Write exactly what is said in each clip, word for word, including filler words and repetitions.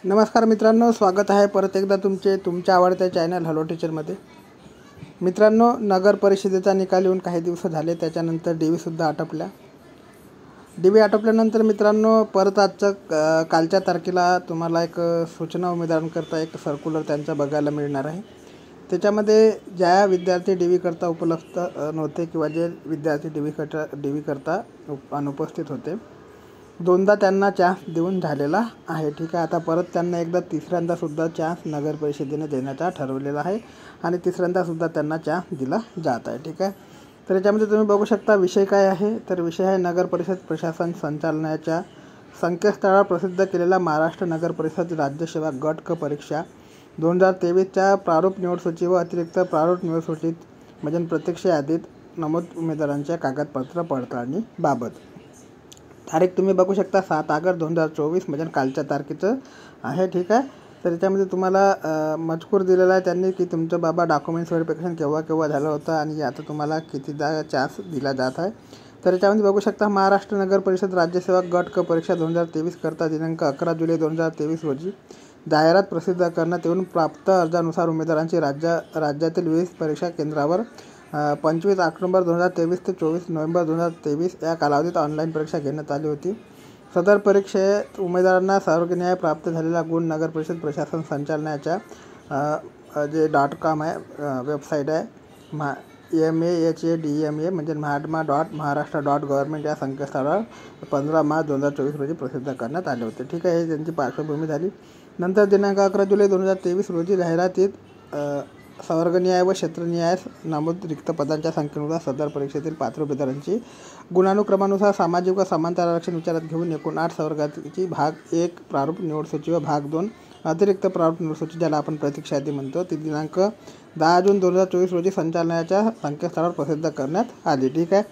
नमस्कार मित्रांनो, स्वागत आहे परत एकदा तुमचे तुमच्या आवडत्या चॅनल हॅलो टीचरमध्ये। मित्रांनो, नगर परिषदेचा निकाल येऊन काही दिवस झाले, त्याच्यानंतर डी व्हीसुद्धा आटोपल्या। डी व्ही आटोपल्यानंतर मित्रांनो परत आजचं कालच्या तारखेला तुम्हाला एक सूचना उमेदवारांकरता एक सर्क्युलर त्यांचा बघायला मिळणार आहे। त्याच्यामध्ये ज्या विद्यार्थी डी व्ही करता उपलब्ध नव्हते किंवा जे विद्यार्थी डी व्ही करता डी व्ही करता अनुपस्थित होते, दोनदा त्यांना चान्स देऊन झालेला आहे। ठीक आहे, आता परत त्यांना एकदा तिसऱ्यांदासुद्धा चान्स नगर परिषदेने देण्याचा ठरवलेला आहे आणि तिसऱ्यांदासुद्धा त्यांना चान्स दिला जात आहे। ठीक आहे, तर याच्यामध्ये तुम्ही बघू शकता विषय काय आहे, तर विषय आहे नगर परिषद प्रशासन संचालनाच्या संकेतस्थळावर प्रसिद्ध केलेला महाराष्ट्र नगर परिषद राज्यसेवा गट क परीक्षा दोन हजार तेवीसच्या प्रारूप निवडसूची व अतिरिक्त प्रारूप निवडसूचीत म्हणजे प्रत्यक्ष यादीत नमूद उमेदवारांच्या कागदपत्र पडताळणीबाबत तारीख तुम्ही बघू शकता सात ऑगस्ट दोन हजार चोवीस म्हणजे कालच्या तारखेचं आहे। ठीक आहे, तर याच्यामध्ये तुम्हाला मजकूर दिलेला आहे त्यांनी की तुमचं बाबा डॉक्युमेंट्स व्हेरिफिकेशन केव्हा केव्हा झालं होतं आणि आता तुम्हाला कितीदा चान्स दिला जात आहे। तर याच्यामध्ये बघू शकता महाराष्ट्र नगर परिषद राज्यसेवा गट क परीक्षा दोन हजार तेवीस करता दिनांक अकरा जुलै दोन हजार तेवीस रोजी जाहिरात प्रसिद्ध करण्यात येऊन प्राप्त अर्जानुसार उमेदवारांची राज्य राज्यातील वीस परीक्षा केंद्रावर पंचवीस ऑक्टोबर दोन हजार तेवीस ते चोवीस नोव्हेंबर दोन हजार तेवीस या कालावधीत ऑनलाईन परीक्षा घेण्यात आली होती। सदर परीक्षेत उमेदवारांना सर्वन्याय प्राप्त झालेला गुण नगर परिषद प्रशासन संचालनाच्या जे डॉट कॉम आहे वेबसाईट आहे महा M A H A D M A म्हणजे महाडमा डॉट महाराष्ट्र डॉट गव्हर्नमेंट या संकेतस्थळावर पंधरा मार्च दोन हजार चोवीस रोजी प्रसिद्ध करण्यात आले होते। ठीक आहे, हे त्यांची पार्श्वभूमी झाली। नंतर दिनांक अकरा जुलै दोन हजार तेवीस रोजी जाहिरातीत संवर्गन्याय व क्षेत्रन्याय नमूद रिक्त पदांच्या संख्येनुसार सदर परीक्षेतील पात्र उमेदवारांची गुणानुक्रमानुसार सामाजिक व समांतर आरक्षण विचारात घेऊन एकूण आठ संवर्गाची भाग एक प्रारूप निवडसूची व भाग दोन अतिरिक्त प्रारूप निवडसूची ज्याला आपण प्रतीक्षा यादी म्हणतो ती दिनांक दहा जून दोन हजार चोवीस रोजी संचालनाच्या संकेतस्थळावर प्रसिद्ध करण्यात आली। ठीक आहे,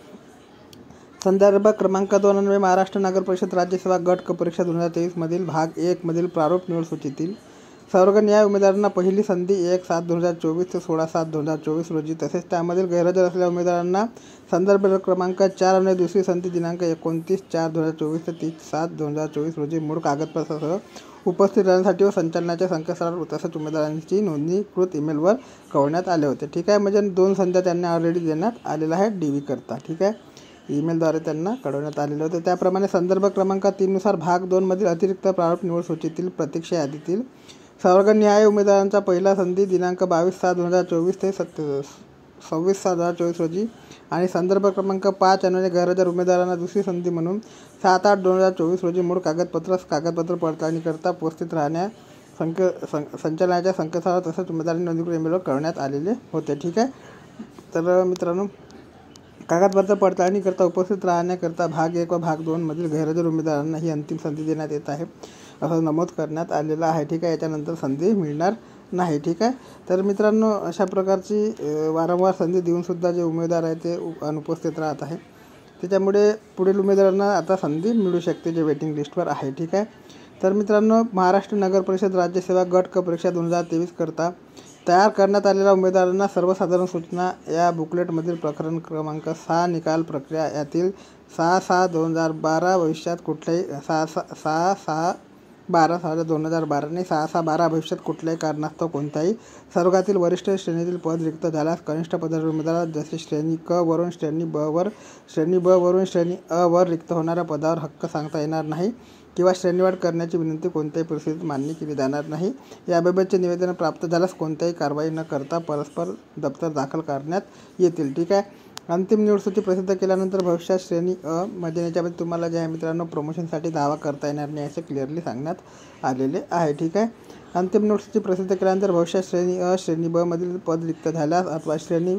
संदर्भ क्रमांक दोन अन्वये महाराष्ट्र नगर परिषद राज्यसेवा गट क परीक्षा दोन हजार तेवीस मधील भाग एक मधील प्रारूप निवडसूचीतील सर्वन्याय उमेदवारांना पहिली संधी एक सात दोन हजार चोवीस ते सोळा सात दोन हजार चोवीस रोजी तसेच त्यामधील गैरहजर असलेल्या उमेदवारांना संदर्भ क्रमांक चार आणि दुसरी संधी दिनांक एकोणतीस चार दोन हजार चोवीस ते तीस सात दोन हजार चोवीस रोजी मूळ कागदपत्रासह उपस्थित राहण्यासाठी व संचालनाच्या संकेतस्थळावर तसेच उमेदवारांची नोंदणीकृत ईमेलवर कळवण्यात आले होते। ठीक आहे, म्हणजे दोन संध्या त्यांना ऑलरेडी देण्यात आलेला आहे डी व्ही करता। ठीक आहे, ईमेलद्वारे त्यांना कळवण्यात आलेले होते। त्याप्रमाणे संदर्भ क्रमांक तीननुसार भाग दोन मधील अतिरिक्त प्रारूप निवडसूचीतील प्रतीक्षा यादीतील सर्वन्याय उमेदवारांचा पहिला संधी दिनांक बावीस सात दोन हजार चोवीस ते सत्य सव्वीस सात दोन हजार चोवीस रोजी आणि संदर्भ क्रमांक पाच अन्वये गैरहजर उमेदवारांना दुसरी संधी म्हणून सात आठ दोन हजार चोवीस रोजी मूळ कागदपत्र कागदपत्र पडताळणीकरता उपस्थित राहण्या संके सं संचालनाच्या संकेतस्थळावर तसेच उमेदवारांनी नोंदणीकृत ईमेलवर कळवण्यात आलेले होते। ठीक आहे, तर मित्रांनो कागदपत्र पडताळणीकरता उपस्थित राहण्याकरता भाग एक व भाग दोन मधील गैरहजर उमेदवारांना ही अंतिम संधी देण्यात येत आहे असं नमूद करण्यात आलेलं आहे। ठीक आहे, याच्यानंतर संधी मिळणार नाही। ठीक आहे, तर मित्रांनो अशा प्रकारची वारंवार संधी देऊनसुद्धा जे उमेदवार आहे ते अनुपस्थित राहत आहे, त्याच्यामुळे पुढील उमेदवारांना आता संधी मिळू शकते जे वेटिंग लिस्टवर आहे। ठीक आहे, तर मित्रांनो महाराष्ट्र नगर परिषद राज्यसेवा गट क परीक्षा दोन हजार तेवीस करता तयार करण्यात आलेल्या उमेदवारांना सर्वसाधारण सूचना या बुकलेटमधील प्रकरण क्रमांक सहा निकाल प्रक्रिया यातील सहा सहा दोन हजार बारा भविष्यात कुठल्याही सहा सहा सहा सहा बारा सहा दोन हजार बारा ने सहा सहा बारा भविष्यात कुठल्याही कारणास्तव कोणत्याही सर्वातील वरिष्ठ श्रेणीतील पद रिक्त झाल्यास कनिष्ठ पदावर उमेदवार जसे श्रेणी क वरून श्रेणी ब वर श्रेणी ब वरून श्रेणी अ वर रिक्त होणाऱ्या पदावर हक्क सांगता येणार नाही किंवा श्रेणीवाढ करण्याची विनंती कोणत्याही परिस्थितीत मान्य केली जाणार नाही। याबाबतचे निवेदन प्राप्त झाल्यास कोणत्याही कारवाई न करता परस्पर दप्तर दाखल करण्यात येतील। ठीक आहे, अंतिम निवडसूची प्रसिद्ध केल्यानंतर भविष्यात श्रेणी अ मध्ये याच्यामध्ये तुम्हाला जे आहे मित्रांनो प्रमोशनसाठी दावा करता येणार नाही असे क्लिअरली सांगण्यात आलेले आहे। ठीक आहे, अंतिम निवडसूची प्रसिद्ध केल्यानंतर भविष्यात श्रेणी अ श्रेणी ब मधील पद रिक्त झाल्यास अथवा श्रेणी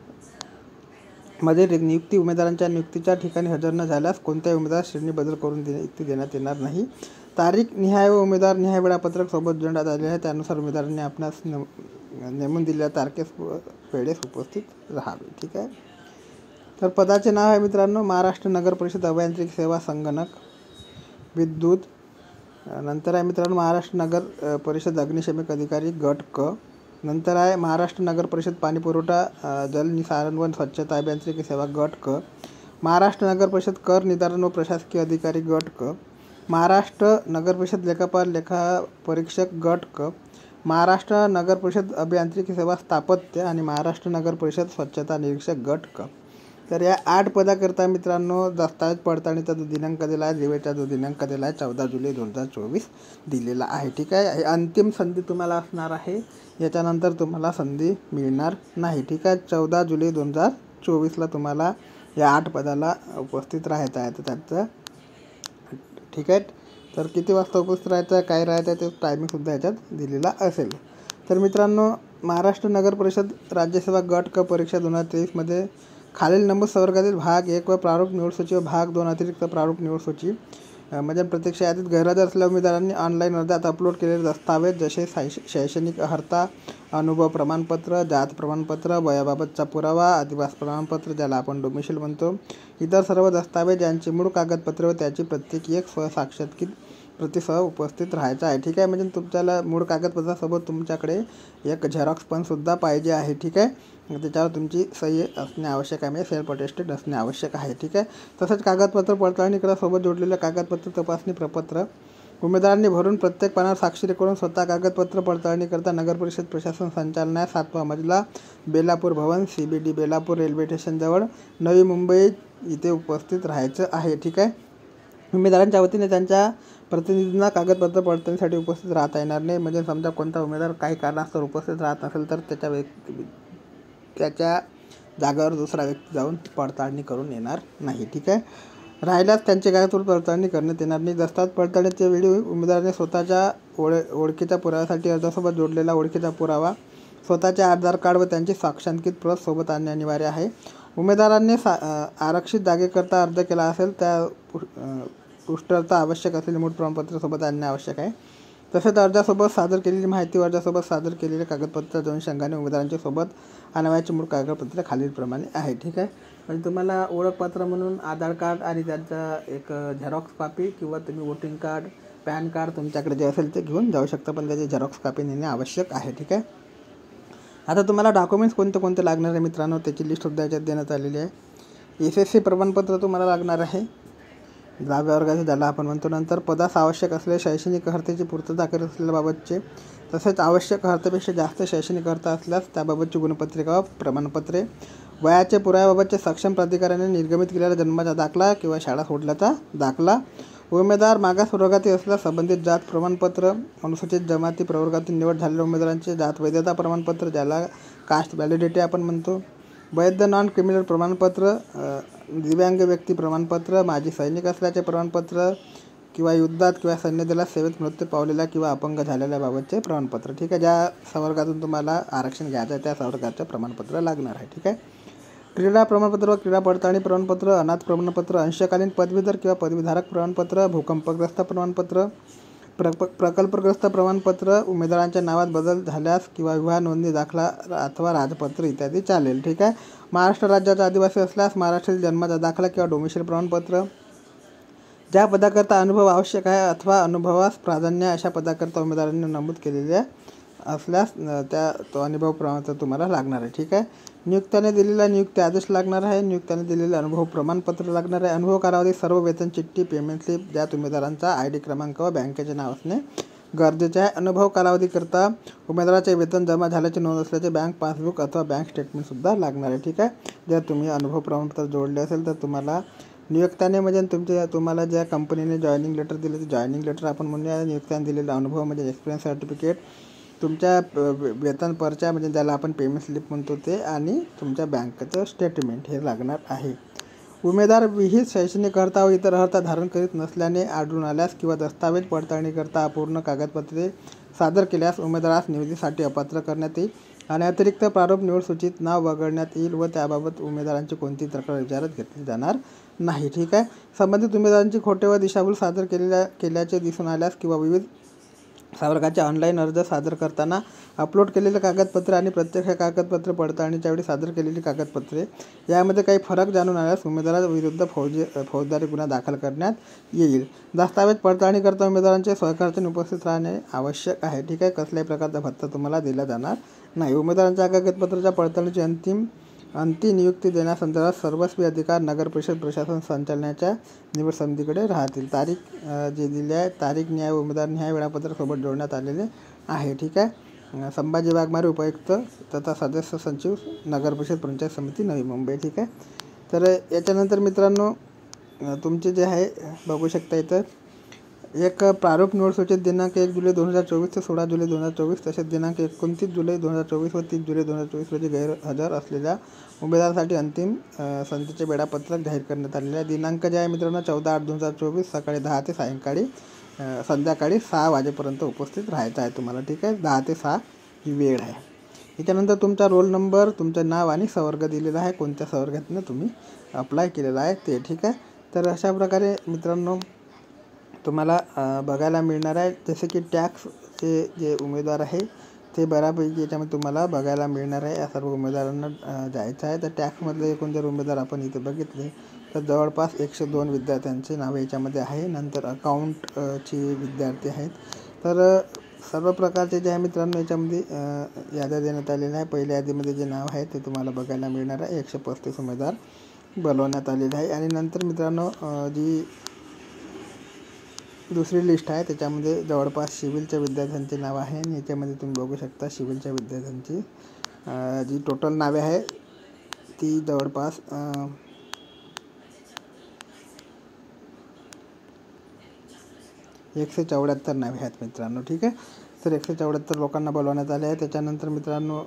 मध्ये नियुक्ती उमेदवारांच्या नियुक्तीच्या ठिकाणी हजर न झाल्यास कोणत्याही उमेदवार श्रेणी बदल करून नियुक्ती देण्यात येणार नाही। तारीख निहाय व उमेदवार निहाय वेळापत्रक सोबत जोडण्यात आले आहे, त्यानुसार उमेदवारांनी आपणास नेमून दिलेल्या तारखेस वेळेस उपस्थित राहावे। ठीक आहे, तर पदाचे नाव आहे मित्रांनो महाराष्ट्र नगर परिषद अभियांत्रिकी सेवा संगणक विद्युत, नंतर आहे मित्रांनो महाराष्ट्र नगर परिषद अग्निशमक अधिकारी गट क, नंतर आहे महाराष्ट्र नगर परिषद पाणीपुरवठा जलनिसारण व स्वच्छता अभियांत्रिकी सेवा गट क, महाराष्ट्र नगर परिषद कर निधारण व प्रशासकीय अधिकारी गट क, महाराष्ट्र नगर परिषद लेखापाल लेखापरीक्षक गट क, महाराष्ट्र नगर परिषद अभियांत्रिकी सेवा स्थापत्य आणि महाराष्ट्र नगर परिषद स्वच्छता निरीक्षक गट क. तर या आठ पदाकरता मित्रांनो दस्तावेज पडताळणीचा जो दिनांक दिला आहे, दिवेचा जो दिनांक दिला आहे चौदा जुलै दोन हजार चोवीस दिलेला आहे. ठीक आहे, हे अंतिम संधी तुम्हाला असणार आहे, याच्यानंतर तुम्हाला संधी मिळणार नाही. ठीक आहे, चौदा जुलै दोन हजार चोवीसला तुम्हाला या आठ पदाला उपस्थित राहायचं आहे. तर त्याचं ठीक आहे, तर किती वाजता उपस्थित राहायचं आहे, काय राहायचं आहे ते टायमिंगसुद्धा याच्यात दिलेला असेल. तर मित्रांनो, महाराष्ट्र नगर परिषद राज्यसेवा गट क परीक्षा दोन हजार तेवीसमध्ये खालील नमूद संवर्गातील भाग एक व प्रारूप निवड सूची व भाग दोन अतिरिक्त प्रारूप निवड सूची म्हणजे प्रत्यक्ष यादीत गैरहजर असलेल्या उमेदवारांनी ऑनलाईन अर्जात अपलोड केलेले दस्तावेज जसे शैक्षणिक अर्हता, अनुभव प्रमाणपत्र, जात प्रमाणपत्र, वयाबाबतचा पुरावा, अधिवास प्रमाणपत्र ज्याला आपण डोमिशियल म्हणतो, इतर सर्व दस्तावेज यांची मूळ कागदपत्रे व त्याची प्रत्येकी एक स्वसाक्षात्कृत प्रतीसह उपस्थित राहायचं आहे. ठीक आहे, म्हणजे तुमच्याला मूळ कागदपत्रासोबत तुमच्याकडे एक झेरॉक्स पण सुद्धा पाहिजे आहे. ठीक आहे, त्याच्यावर तुमची सही असणे आवश्यक आहे, म्हणजे सेल्फ अटेस्टेड असणे आवश्यक आहे. ठीक आहे, तसंच कागदपत्र पडताळणी करा सोबत जोडलेलं कागदपत्र तपासणी प्रपत्र उमेदवारांनी भरून प्रत्येक पानावर स्वाक्षरी करून स्वतः कागदपत्र पडताळणी करता नगर परिषद प्रशासन संचालनालय सातवा मजला Belapur Bhavan C B D Belapur railway स्टेशनजवळ नवी मुंबई इथे उपस्थित राहायचं आहे. ठीक आहे, उमेदवारांच्या वतीने त्यांच्या प्रतिनिधींना कागदपत्र पडताळणीसाठी उपस्थित राहता येणार नाही. म्हणजे समजा कोणता उमेदवार काही कारणास्तव उपस्थित राहत नसेल तर त्याच्या व्यक्ती त्याच्या जागावर दुसरा व्यक्ती जाऊन पडताळणी करून येणार नाही. ठीक आहे, राहिल्यास त्यांचे कागदपत्र पडताळणी करण्यात येणार नाही. दस्तावेज पडताळणीच्या वेळी उमेदवाराने स्वतःच्या ओळ ओळखीच्या पुराव्यासाठी अर्जासोबत जोडलेला ओळखीचा पुरावा, स्वतःचे आधार कार्ड व त्यांची साक्षांकित प्रत सोबत आणणे अनिवार्य आहे. उमेदवारांनी सा आरक्षित जागेकरता अर्ज केला असेल त्या पुष्टार्थ आवश्यक असलेले मूळ प्रमाणपत्र सोबत आणणे आवश्यक आहे. तसेच अर्जासोबत सादर केलेली माहिती व अर्जासोबत सादर केलेले कागदपत्राच्या अनुषंगाने उमेदवारांच्या सोबत आणावयाची मूळ कागदपत्रे खालीलप्रमाणे आहे. ठीक आहे, म्हणजे तुम्हाला ओळखपत्र म्हणून आधार कार्ड आणि त्यांचा एक झेरॉक्स कॉपी किंवा तुम्ही वोटिंग कार्ड, पॅन कार्ड तुमच्याकडे जे असेल ते घेऊन जाऊ शकता, पण त्याची झेरॉक्स कॉपी नेणे आवश्यक आहे. ठीक आहे, आता तुम्हाला डॉक्युमेंट्स कोणते कोणते लागणार आहे मित्रांनो त्याची लिस्टसुद्धा याच्यात देण्यात आलेली आहे. एस एस सी प्रमाणपत्र तुम्हाला लागणार आहे, दहाव्या वर्गाचे ज्याला आपण म्हणतो. नंतर पदास आवश्यक असलेल्या शैक्षणिक अर्हतेची पूर्तता करीत असलेल्याबाबतचे, तसेच आवश्यक अर्हतेपेक्षा जास्त शैक्षणिक अर्हता असल्यास त्याबाबतची गुणपत्रिका व प्रमाणपत्रे, वयाचे पुराव्याबाबतचे सक्षम प्राधिकाऱ्याने निर्गमित केलेला जन्माचा दाखला किंवा शाळा सोडल्याचा दाखला, उमेदवार मागास प्रवर्गातील असल्यास संबंधित जात प्रमाणपत्र, अनुसूचित जमाती प्रवर्गातून निवड झालेल्या उमेदवारांचे जात वैधता प्रमाणपत्र ज्याला कास्ट व्हॅलिडिटी आपण म्हणतो, वैध नॉन क्रिमिनल प्रमाणपत्र, दिव्यांग व्यक्ती प्रमाणपत्र, माजी सैनिक असल्याचे प्रमाणपत्र किंवा युद्धात किंवा सैन्य दलात सेवेत मृत्यू पावलेल्या किंवा अपंग झालेल्याबाबतचे प्रमाणपत्र. ठीक आहे, ज्या संवर्गातून तुम्हाला आरक्षण घ्यायचं आहे त्या संवर्गाचं प्रमाणपत्र लागणार आहे. ठीक आहे, क्रीडा प्रमाणपत्र व क्रीडा पडताळणी प्रमाणपत्र, अनाथ प्रमाणपत्र, अंशकालीन पदवीधर किंवा पदवीधारक प्रमाणपत्र, भूकंपग्रस्त प्रमाणपत्र, प्र प्रकल्पग्रस्त प्रमाणपत्र, उमेदवारांच्या नावात बदल झाल्यास किंवा विवाह नोंदणी दाखला अथवा राजपत्र इत्यादी चालेल. ठीक आहे, महाराष्ट्र राज्याचा आदिवासी असल्यास महाराष्ट्रातील जन्माचा दाखला किंवा डोमिशियल प्रमाणपत्र, ज्या पदाकरता अनुभव आवश्यक आहे अथवा अनुभवास प्राधान्य अशा पदाकरता उमेदवारांनी नमूद केलेल्या असल्यास त्या तो अनुभव प्रमाणपत्र तुम्हाला लागणार आहे. ठीक आहे, नियुक्त्याने दिलेला नियुक्ती आदेश लागणार आहे, नियुक्त्याने दिलेले अनुभव प्रमाणपत्र लागणार आहे. अनुभव कालावधी सर्व वेतन चिठ्ठी, पेमेंट स्लिप ज्यात उमेदवारांचा आय डी क्रमांक व बँकेचे नाव असणे गरजेचे आहे. अनुभव कालावधीकरता उमेदवाराचे वेतन जमा झाल्याचे नोंद असल्याचे बँक पासबुक अथवा बँक स्टेटमेंटसुद्धा लागणार आहे. ठीक आहे, जर तुम्ही अनुभव प्रमाणपत्र जोडले असेल तर तुम्हाला नियुक्त्याने म्हणजे तुमच्या तुम्हाला ज्या कंपनीने जॉईनिंग लेटर दिले ते जॉईनिंग लेटर आपण म्हणूया, नियुक्त्याने दिलेला अनुभव म्हणजे एक्सपिरियन्स सर्टिफिकेट, तुमच्या वेतन पर्चा म्हणजे ज्याला आपण पेमेंट स्लिप म्हणतो ते, आणि तुमच्या बँकेचं स्टेटमेंट हे लागणार आहे. उमेदवार विहित शैक्षणिक अर्हता व इतर अर्हता धारण करीत नसल्याने आढळून आल्यास किंवा दस्तावेज पडताळणीकरता अपूर्ण कागदपत्रे सादर केल्यास उमेदवारास निवडीसाठी अपात्र करण्यात येईल आणि अतिरिक्त प्रारूप निवड सूचीत नाव वगळण्यात येईल व त्याबाबत उमेदवारांची कोणतीही तक्रार विचारात घेतली जाणार नाही. ठीक आहे, संबंधित उमेदवारांची खोटे व दिशाभूल सादर केलेल्या केल्याचे दिसून आल्यास किंवा विविध संवर्गाचे ऑनलाईन अर्ज सादर करताना अपलोड केलेले कागदपत्रे आणि प्रत्यक्ष कागदपत्र पडताळणीच्या वेळी सादर केलेली कागदपत्रे यामध्ये काही फरक जाणून आल्यास उमेदवाराविरुद्ध फौजी फौजदारी गुन्हा दाखल करण्यात येईल. दस्तावेज पडताळणीकरता उमेदवारांचे स्वखर्चाने उपस्थित राहणे आवश्यक आहे. ठीक आहे, कसल्याही प्रकारचा भत्ता तुम्हाला दिला जाणार नाही. उमेदवारांच्या कागदपत्राच्या पडताळणीची अंतिम अंतिम नियुक्ती देण्यासंदर्भात सर्वस्वी अधिकार नगर परिषद प्रशासन संचालनाच्या निवड समितीकडे राहतील. तारीख जे दिली आहे, तारीख न्याय उमेदवार न्याय वेळापत्रक सोबत जोडण्यात आलेले आहे. ठीक आहे. संभाजी वाघमारे उपायुक्त तथा सदस्य सचिव नगर परिषद पंचायत समिती नवी मुंबई. ठीक आहे. तर याच्यानंतर मित्रांनो तुमचे जे आहे बघू शकता इथं एक प्रारूप निवड सूचित दिनांक एक जुलै दोन हजार चोवीस ते सोळा जुलै दोन हजार चोवीस तसेच दिनांक एकोणतीस जुलै दोन हजार चोवीस व तीस जुलै दोन हजार चोवीस रोजी गैरहजर असलेल्या उमेदवारासाठी अंतिम संधीचे वेळापत्रक जाहीर करण्यात आलेले आहे. दिनांक जे आहे मित्रांनो चौदा आठ दोन हजार चोवीस सकाळी दहा ते सायंकाळी संध्याकाळी सहा वाजेपर्यंत उपस्थित राहायचं आहे तुम्हाला. ठीक आहे. दहा ते सहा ही वेळ आहे. याच्यानंतर तुमचा रोल नंबर, तुमचं नाव आणि संवर्ग दिलेला आहे, कोणत्या संवर्गातनं तुम्ही अप्लाय केलेला आहे ते. ठीक आहे. तर अशा प्रकारे मित्रांनो तुम्हाला बघायला मिळणार आहे. जसे की टॅक्सचे जे उमेदवार आहे ते बऱ्यापैकी याच्यामध्ये तुम्हाला बघायला मिळणार आहे. या सर्व उमेदवारांना जायचं आहे. तर टॅक्समधले एकूण जर उमेदवार आपण इथे बघितले तर जवळपास एकशे दोन विद्यार्थ्यांचे नाव याच्यामध्ये आहे. नंतर अकाउंटचे विद्यार्थी आहेत. तर सर्व प्रकारचे जे आहे मित्रांनो याच्यामध्ये याद्या देण्यात आलेल्या आहे. पहिल्या यादीमध्ये जे नाव आहे ते तुम्हाला बघायला मिळणार आहे. एकशे पस्तीस उमेदवार बोलवण्यात आलेले आहे. आणि नंतर मित्रांनो जी दुसरी लिस्ट आहे त्याच्यामध्ये जवळपास सिव्हिलच्या विद्यार्थ्यांचे नाव आहे. आणि याच्यामध्ये तुम्ही बघू शकता सिव्हिलच्या विद्यार्थ्यांची जी टोटल नावे आहे ती जवळपास एकशे चौऱ्याहत्तर नावे आहेत मित्रांनो. ठीक आहे. तर एकशे चौऱ्याहत्तर लोकांना बोलवण्यात आले आहे. त्याच्यानंतर मित्रांनो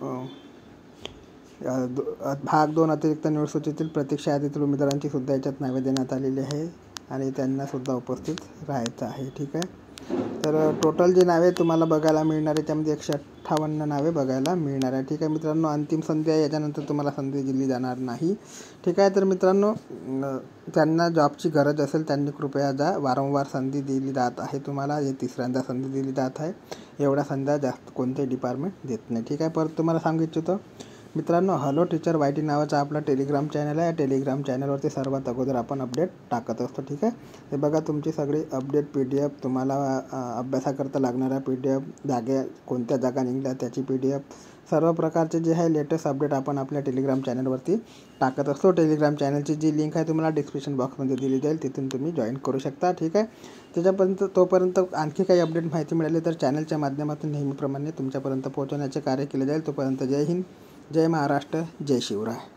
भाग दोन अतिरिक्त निवड सूचीतील प्रतीक्षा यादीतील उमेदवारांची सुद्धा याच्यात नावे देण्यात आलेली आहे आणि त्यांनासुद्धा उपस्थित राहायचं आहे. ठीक आहे. तर टोटल जे नावे तुम्हाला बघायला मिळणार आहे त्यामध्ये एकशे अठ्ठावन्न नावे बघायला मिळणार आहे. ठीक आहे मित्रांनो. अंतिम संधी आहे, याच्यानंतर तुम्हाला संधी दिली जाणार नाही. ठीक आहे. तर मित्रांनो त्यांना जॉबची गरज असेल त्यांनी कृपया जा. वारंवार संधी दिली जात आहे तुम्हाला, हे तिसऱ्यांदा संधी दिली जात आहे. एवढ्या संध्या जास्त कोणते डिपार्टमेंट देत नाही. ठीक आहे. परत तुम्हाला सांगू इच्छितो मित्रांनो हॅलो टीचर वाय टी नावाचा आपला टेलिग्राम चॅनल आहे. टेलिग्राम चॅनलवरती सर्वात अगोदर आपण अपडेट टाकत असतो. ठीक आहे. हे बघा तुमची सगळी अपडेट पी डी एफ, तुम्हाला अभ्यासाकरता लागणाऱ्या पी डी एफ, जागे कोणत्या जागा निघल्या त्याची पी डी एफ, सर्व प्रकारचे जे आहे लेटेस्ट अपडेट आपण आपल्या टेलिग्राम चॅनलवरती टाकत असतो. टेलिग्राम चॅनलची जी लिंक आहे तुम्हाला डिस्क्रिप्शन बॉक्समध्ये दिली जाईल, तिथून तुम्ही जॉईन करू शकता. ठीक आहे. त्याच्यापर्यंत तोपर्यंत आणखी काही अपडेट माहिती मिळाली तर चॅनलच्या माध्यमातून नेहमीप्रमाणे तुमच्यापर्यंत पोहोचवण्याचे कार्य केले जाईल. तोपर्यंत जय हिंद, जय महाराष्ट्र, जय शिवराय.